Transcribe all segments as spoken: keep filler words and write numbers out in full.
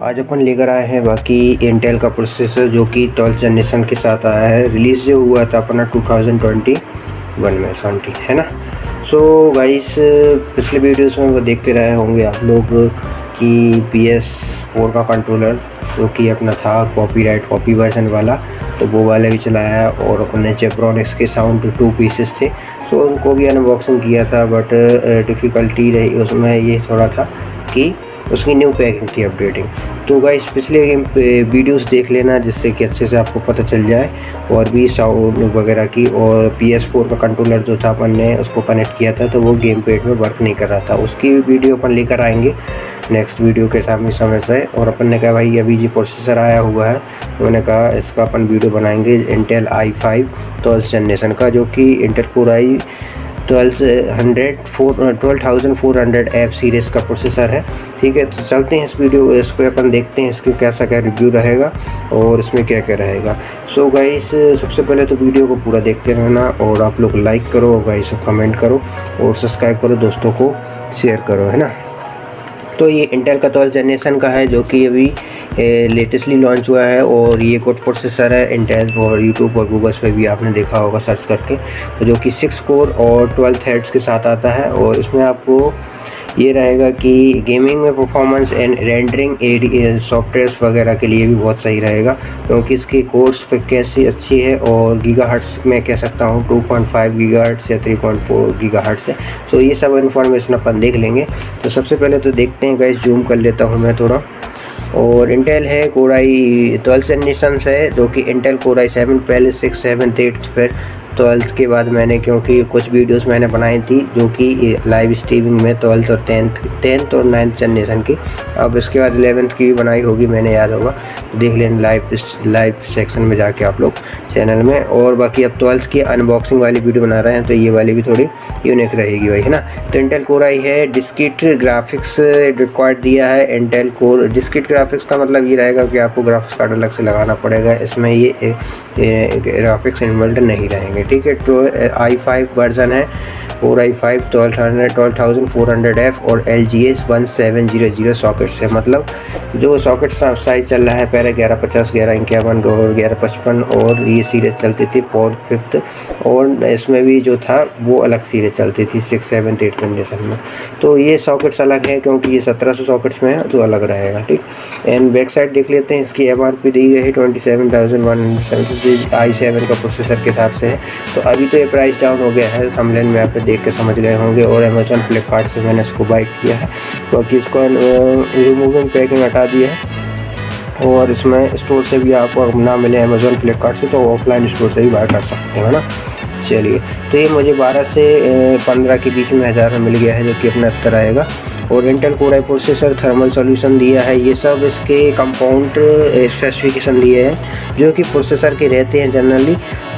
आज अपन लेकर आए हैं बाकी इंटेल का प्रोसेसर जो कि ट्वेल्थ जनरेशन के साथ आया है। रिलीज़ जो हुआ था अपना टू थाउजेंड ट्वेंटी वन में समथिंग, है ना। सो गाइस, पिछले वीडियोस में वो देखते रहे होंगे आप लोग कि पी एस फोर का कंट्रोलर जो कि अपना था कॉपीराइट कॉपी वर्जन वाला, तो वो वाला भी चलाया और अपने जेब्रॉनिक्स के साउंड टू पीसेस थे, तो उनको भी अनबॉक्सिंग किया था। बट डिफ़िकल्टी रही उसमें ये थोड़ा था कि उसकी न्यू पैकिंग थी, अपडेटिंग। तो गाइस पिछले वीडियोस देख लेना जिससे कि अच्छे से आपको पता चल जाए और भी साउंड वगैरह की। और पी एस फोर का कंट्रोलर जो था अपन ने उसको कनेक्ट किया था तो वो गेम पैड में वर्क नहीं कर रहा था, उसकी वीडियो अपन लेकर आएंगे नेक्स्ट वीडियो के सामने समय से। और अपन ने कहा भाई अभी जी प्रोसेसर आया हुआ है, मैंने कहा इसका अपन वीडियो बनाएंगे Intel i five twelfth generation का, जो कि Intel core i twelve hundred four twelve thousand four hundred F series का प्रोसेसर है। ठीक है, तो चलते हैं इस वीडियो इस पर अपन देखते हैं इसके कैसा क्या रिव्यू रहेगा और इसमें क्या क्या रहेगा। सो so गाइस, सबसे पहले तो वीडियो को पूरा देखते रहना और आप लोग लाइक करो और गाइस कमेंट करो और सब्सक्राइब करो, दोस्तों को शेयर करो, है ना। तो ये इंटेल का ट्वेल्थ जनरेशन का है जो कि अभी लेटेस्टली लॉन्च हुआ है और ये कोड प्रोसेसर है इंटेल, और यूट्यूब और गूगल पे भी आपने देखा होगा सर्च करके, तो जो कि सिक्स कोर और ट्वेल्व थ्रेड्स के साथ आता है। और इसमें आपको ये रहेगा कि गेमिंग में परफॉर्मेंस एंड रेंडरिंग सॉफ्टवेयर्स वगैरह के लिए भी बहुत सही रहेगा, क्योंकि इसकी कोर्स फ्रिक्वेंसी अच्छी है और गीगाहर्ट्ज़ में कह सकता हूँ टू पॉइंट फाइव गीगाहर्ट्ज़ या थ्री पॉइंट फोर गीगाहर्ट्ज़ है। तो ये सब इन्फॉर्मेशन अपन देख लेंगे। तो सबसे पहले तो देखते हैं गाइस, जूम कर लेता हूँ मैं थोड़ा। और इंटेल है कोर आई ट्वेल्थ जनरेशन है, जो कि इंटेल कोर आई सेवन पहले सिक्स सेवन एट फिर ट्वेल्थ के बाद मैंने, क्योंकि कुछ वीडियोस मैंने बनाई थी जो कि लाइव स्ट्रीमिंग में ट्वेल्थ और टेंथ टेंथ और नाइन्थ जनरेशन की, अब इसके बाद इलेवेंथ की भी बनाई होगी, मैंने याद होगा, देख लें लाइव लाइव सेक्शन में जाके आप लोग चैनल में। और बाकी अब ट्वेल्थ की अनबॉक्सिंग वाली वीडियो बना रहे हैं तो ये वाली भी थोड़ी यूनिक रहेगी भाई, है ना। तो इंटेल कोर आई है, डिस्क्रीट ग्राफिक्स रिक्वायर्ड दिया है। इंटेल कोर डिस्क्रीट ग्राफिक्स का मतलब ये रहेगा कि आपको ग्राफिक्स कार्ड अलग से लगाना पड़ेगा, इसमें ये ग्राफिक्स इनबिल्ट नहीं रहेंगे। ठीक है, तो आई फाइव वर्जन है core i five twelve hundred twelve thousand four hundred F और L G S one seven zero zero sockets है। मतलब जो सॉकेट साइज चल रहा है पहले ग्यारह पचास ग्यारह इक्यावन और ग्यारह पचपन, और ये सीरीज चलती थी फोर्थ फिफ्थ, और इसमें भी जो था वो अलग सीरीज चलती थी सिक्स सेवन एट जनरेशन में। तो ये सॉकेट्स अलग है क्योंकि ये सत्रह सौ सॉकेट्स में है तो अलग रहेगा। ठीक, एंड बैक साइड देख लेते हैं, इसकी एम आर पी दी गई है twenty seven thousand one hundred i seven का प्रोसेसर के हिसाब से है। तो अभी तो ये प्राइस डाउन हो गया है, थंबनेल में आप देख के समझ गए होंगे, और अमेजोन फ्लिपकार्ट से मैंने इसको बाई किया है, क्योंकि तो इसको रिमूविंग पैकिंग हटा दिया है। और इसमें स्टोर से भी आपको ना मिले अमेजोन फ्लिपकार्ट से तो ऑफलाइन स्टोर से भी बाय कर सकते हैं, ना। चलिए, तो ये मुझे बारह से पंद्रह के बीच में हज़ार में मिल गया है, जो कि अपना तरह रहेगा। और Intel core i processor thermal solution दिया है, ये सब इसके कंपाउंड स्पेसिफिकेशन दिए हैं जो कि प्रोसेसर के रहते हैं जनरली।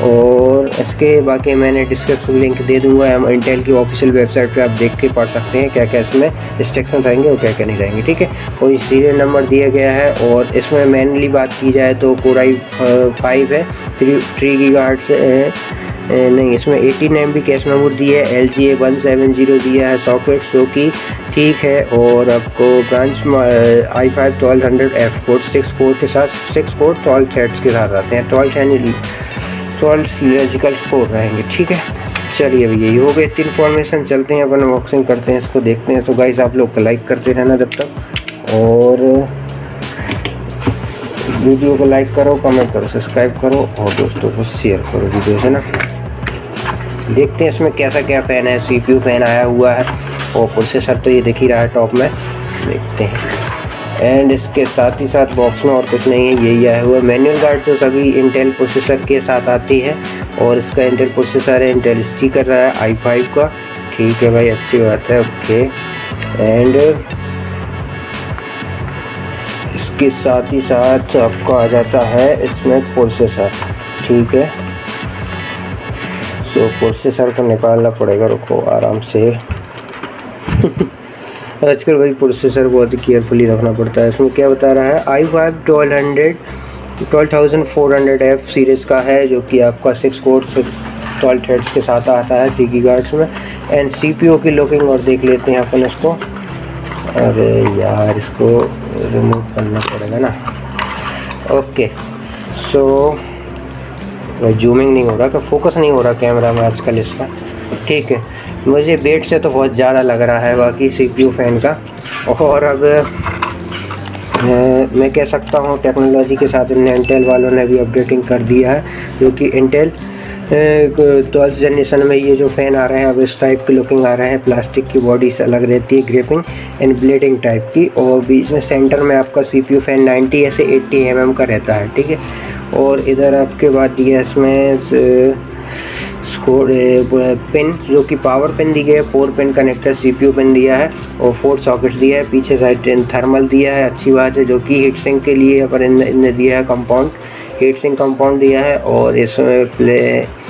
और इसके बाकी मैंने डिस्क्रिप्शन लिंक दे दूंगा, हम इंटेल की ऑफिशियल वेबसाइट पे आप देख के पढ़ सकते हैं क्या क्या इसमें इंस्ट्रक्शन रहेंगे और क्या क्या नहीं रहेंगे। ठीक है, कोई सीरियल नंबर दिया गया है। और इसमें मेनली बात की जाए तो कोर आई फाइव है, थ्री थ्री गीगाहर्ट्ज़ है, नहीं इसमें eighteen M B cache memory दी है, L G A one seven zero दिया है सॉकेट्स, जो कि ठीक है। और आपको branch i five twelve hundred F core six core के साथ सिक्स कोर ट्वेल्व थ्रेड्स के साथ आते हैं, ट्वेल्व यानी ट्वेल्व लॉजिकल कोर रहेंगे। ठीक है, चलिए अभी यही हो गई तीन इन्फॉर्मेशन, चलते हैं अपन अनबॉक्सिंग करते हैं, इसको देखते हैं। तो गाइस आप लोग को लाइक करते रहना जब तक, और वीडियो को लाइक करो, कमेंट करो, सब्सक्राइब करो और दोस्तों को शेयर करो वीडियो, है ना। देखते हैं इसमें कैसा क्या फ़ैन है, सीपीयू फ़ैन आया हुआ है और प्रोसेसर तो ये दिख ही रहा है टॉप में, देखते हैं। एंड इसके साथ ही साथ बॉक्स में और कुछ नहीं है, यही आया हुआ मैनुअल गाइड जो सभी इंटेल प्रोसेसर के साथ आती है। और इसका इंटेल प्रोसेसर है, इंटेल स्टिकर रहा है आई फाइव का। ठीक है भाई, अच्छी बात है, ओके। एंड इसके साथ ही साथ आपको आ जाता है इसमें प्रोसेसर। ठीक है, सो प्रोसेसर को निकालना पड़ेगा, रुको आराम से आजकल भाई प्रोसेसर बहुत ही केयरफुली रखना पड़ता है। इसमें क्या बता रहा है, i five twelve hundred twelve thousand four hundred F series का है, जो कि आपका सिक्स कोर ट्वेल्व थ्रेड्स के साथ आता है थ्री गीगाहर्ट्ज़ में। एंड सीपीयू की लुकिंग और देख लेते हैं अपन इसको। अरे यार इसको रिमूव करना पड़ेगा ना। ओके सो जूमिंग नहीं हो रहा, कि फोकस नहीं हो रहा कैमरा में आजकल इसका। ठीक है, मुझे वेट से तो बहुत ज़्यादा लग रहा है बाकी सीपीयू फ़ैन का। और अब मैं कह सकता हूँ टेक्नोलॉजी के साथ इंटेल वालों ने भी अपडेटिंग कर दिया है, जो कि इंटेल ट्वेल्थ जनरेशन में ये जो फ़ैन आ रहे हैं अब इस टाइप की लुकिंग आ रहे हैं। प्लास्टिक की बॉडी से अलग रहती है, ग्रिपिंग एंड ब्लेडिंग टाइप की, और बीच में सेंटर में आपका सीपीयू फ़ैन नाइन्टी ऐसे एट्टी एम एम का रहता है। ठीक है, और इधर आपके बाद दिया इसमें पिन, जो कि पावर पिन दी गई है, four pin connector CPU pin दिया है और फोर सॉकेट्स दिया है। पीछे साइड थर्मल दिया है, अच्छी बात है, जो कि हीट सिंक के लिए पर इनने दिया है कंपाउंड, हीट सिंक कंपाउंड दिया है। और इसमें प्ले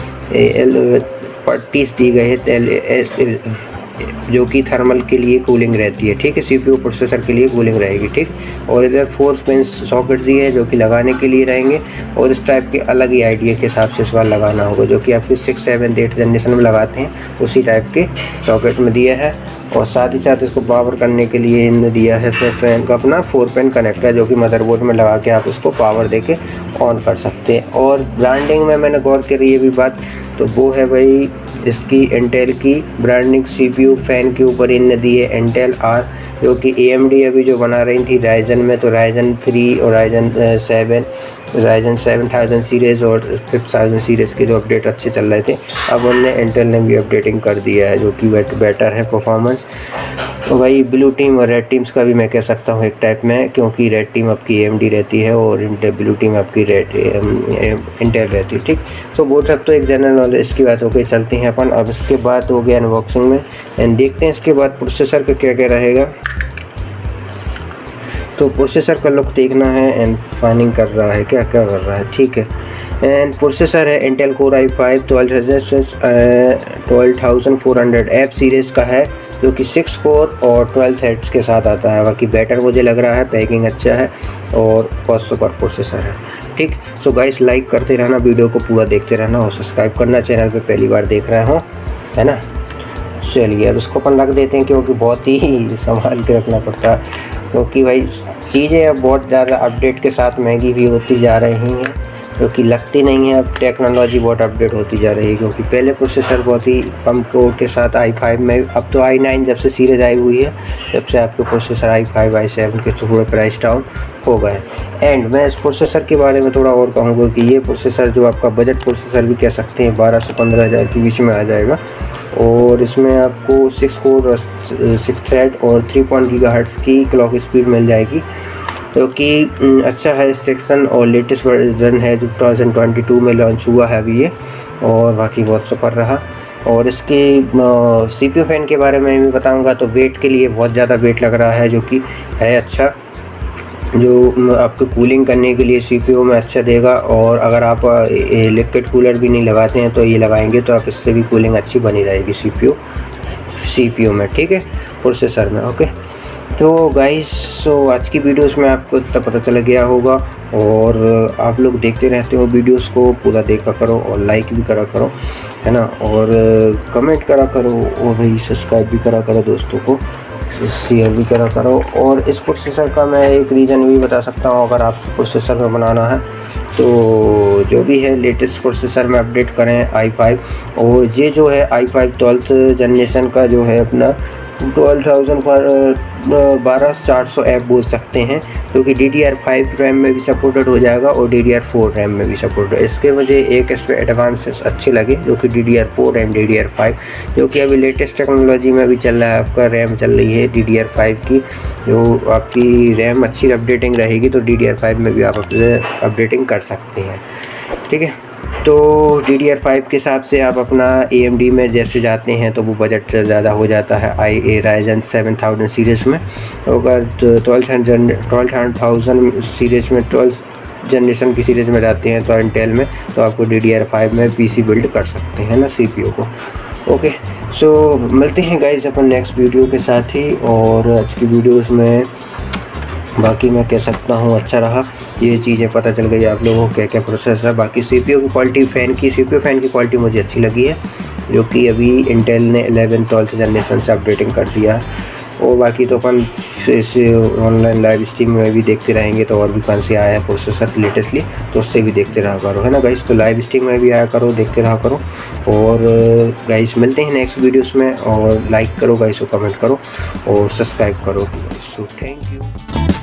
पट्टीज दी गई है जो कि थर्मल के लिए कूलिंग रहती है। ठीक है, सीपीयू प्रोसेसर के लिए कूलिंग रहेगी। ठीक, और इधर फोर पिन सॉकेट दिए हैं जो कि लगाने के लिए रहेंगे, और इस टाइप के अलग ही आइडिया के हिसाब से इस बार लगाना होगा, जो कि आपके सिक्स सेवन एट जनरेशन में लगाते हैं उसी टाइप के सॉकेट में दिया है। और साथ ही साथ इसको पावर करने के लिए इन्होंने दिया है इसमें फैन का अपना फोर पिन कनेक्टर, जो कि मदरबोर्ड में लगा के आप इसको पावर दे के ऑन कर सकते हैं। और ब्रांडिंग में मैंने गौर करी ये भी बात, तो वो है भाई इसकी इंटेल की ब्रांडिंग सीपीयू फ़ैन के ऊपर इनने दी है इंटेल आर, जो कि एएमडी अभी जो बना रही थी राइजन में, तो राइजन थ्री और Ryzen seven Ryzen seven thousand series और फिफ्थ थाउजेंड सीरीज़ के जो अपडेट अच्छे चल रहे थे, अब उनने इंटेल ने भी अपडेटिंग कर दिया है, जो कि बेट बेटर है परफॉर्मेंस। तो भाई ब्लू टीम और रेड टीम्स का भी मैं कह सकता हूँ एक टाइप में, क्योंकि रेड टीम आपकी एएमडी रहती है और इंटेल ब्लू टीम आपकी रेड इंटेल रहती है। ठीक, तो वो सब तो एक जनरल नॉलेज की बात हो गई, चलती हैं अपन। अब इसके बाद हो गया अनबॉक्सिंग में एंड देखते हैं इसके बाद प्रोसेसर का क्या क्या रहेगा। तो प्रोसेसर का लुक देखना है एंड फाइनिंग कर रहा है क्या क्या कर रहा है। ठीक है, एंड प्रोसेसर है Intel core i five twelve thousand four hundred F series का है, जो कि सिक्स कोर और ट्वेल्व थ्रेड्स के साथ आता है। बाकी बेटर मुझे लग रहा है, पैकिंग अच्छा है और बहुत सुपर प्रोसेसर है। ठीक, सो गाइस लाइक करते रहना, वीडियो को पूरा देखते रहना और सब्सक्राइब करना चैनल पे पहली बार देख रहे हो, है ना। चलिए अब इसको अपन रख देते हैं, क्योंकि बहुत ही संभाल के रखना पड़ता है, क्योंकि भाई चीज़ें अब बहुत ज़्यादा अपडेट के साथ महंगी भी होती जा रही हैं, क्योंकि लगती नहीं है। अब टेक्नोलॉजी बहुत अपडेट होती जा रही है, क्योंकि पहले प्रोसेसर बहुत ही कम कोर के साथ आई फाइव में, अब तो आई नाइन जब से सीरीज आई हुई है, जब से आपके processor i five i seven के थोड़े प्राइस डाउन हो गए। एंड मैं इस प्रोसेसर के बारे में थोड़ा और कहूँगा कि ये प्रोसेसर जो आपका बजट प्रोसेसर भी कह सकते हैं, बारह से पंद्रह हज़ार के बीच में आ जाएगा। और इसमें आपको सिक्स कोर सिक्स थ्रेड और थ्री पॉइंट गीगाहर्ट्ज़ की क्लॉक स्पीड मिल जाएगी, जो कि अच्छा है सेक्शन, और लेटेस्ट वर्जन है जो टू थाउजेंड ट्वेंटी टू में लॉन्च हुआ है अभी ये, और बाकी बहुत सुपर रहा। और इसके सीपीयू फ़ैन के बारे में भी बताऊंगा, तो वेट के लिए बहुत ज़्यादा वेट लग रहा है, जो कि है अच्छा, जो आपको कूलिंग करने के लिए सीपीयू में अच्छा देगा। और अगर आप लिक्विड कूलर भी नहीं लगाते हैं तो ये लगाएंगे तो आप इससे भी कूलिंग अच्छी बनी रहेगी सीपीयू सीपीयू में। ठीक है, प्रोसेसर में। ओके, तो गाइस सो आज की वीडियोस में आपको इतना पता चल गया होगा, और आप लोग देखते रहते हो वीडियोस को, पूरा देखा करो और लाइक भी करा करो, है ना, और कमेंट करा करो, और भाई सब्सक्राइब भी करा करो दोस्तों को, शेयर भी करा करो। और इस प्रोसेसर का मैं एक रीज़न भी बता सकता हूँ, अगर आप प्रोसेसर में बनाना है तो जो भी है लेटेस्ट प्रोसेसर में अपडेट करें आई फाइव, और ये जो है आई फाइव ट्वेल्थ जनरेशन का जो है अपना ट्वेल्व थाउजेंड बारह चार सौ ऐप बोल सकते हैं, क्योंकि D D R five RAM में भी सपोर्टेड हो जाएगा और D D R four RAM में भी सपोर्ट है। इसके मुझे एक इस पर एडवांसेस अच्छे लगे, जो कि D D R four RAM D D R five, जो कि अभी लेटेस्ट टेक्नोलॉजी में भी चल रहा है, आपका रैम चल रही है डी डी आर फाइव की, जो आपकी रैम अच्छी अपडेटिंग रहेगी तो डी डी आर फाइव में भी आप अपडेटिंग कर सकते हैं। ठीक है, तो डी डी आर फाइव के हिसाब से आप अपना ए एम डी में जैसे जाते हैं तो वो बजट ज़्यादा हो जाता है I A Ryzen seven thousand series में। तो अगर twelve hundred twelve thousand series में ट्वेल्व जनरेशन की सीरीज़ में जाते हैं तो इंटेल में, तो आपको डी डी आर फाइव में पी सी बिल्ड कर सकते हैं ना सी पी यू को। ओके, सो मिलते हैं गाइज अपन नेक्स्ट वीडियो के साथ ही, और आज की वीडियोज़ में बाकी मैं कह सकता हूँ अच्छा रहा, ये चीज़ें पता चल गई आप लोगों को क्या क्या प्रोसेस है। बाकी सीपीयू की क्वालिटी, फ़ैन की सीपीयू फ़ैन की क्वालिटी मुझे अच्छी लगी है, जो कि अभी इंटेल ने इलेवन ट्वेल्थ जनरेशन से अपडेटिंग कर दिया है। और बाकी तो अपन इसे ऑनलाइन लाइव स्ट्रीम में भी देखते रहेंगे, तो और भी कौन से आया है प्रोसेसर लेटेस्टली, तो उससे भी देखते रहा करो, है ना गाइस। तो लाइव स्ट्रीम में भी आया करो, देखते रहा करो। और गाइस मिलते हैं नेक्स्ट वीडियोस में, और लाइक करो गाइस, और कमेंट करो और सब्सक्राइब करो। So thank you.